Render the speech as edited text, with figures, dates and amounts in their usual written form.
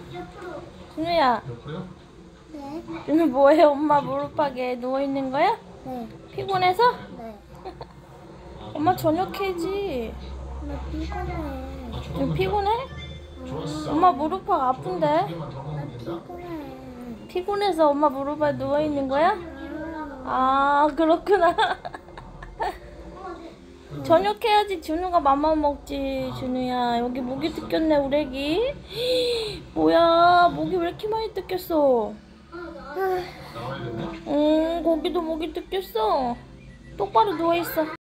준우야, 네. 준우 뭐해? 엄마 무릎팍에 누워있는 거야? 네. 피곤해서? 네. 엄마 저녁해지. 나 피곤해. 좀 피곤해? 엄마 무릎팍 아픈데? 나 피곤해. 피곤해서 엄마 무릎팍에 누워있는 거야? 아, 그렇구나. 저녁해야지. 준우가 맘만 먹지. 준우야, 여기 모기 뜯겼네, 우리 애기. 뭐야, 모기 왜 이렇게 많이 뜯겼어? 거기도 모기 뜯겼어. 똑바로 누워있어.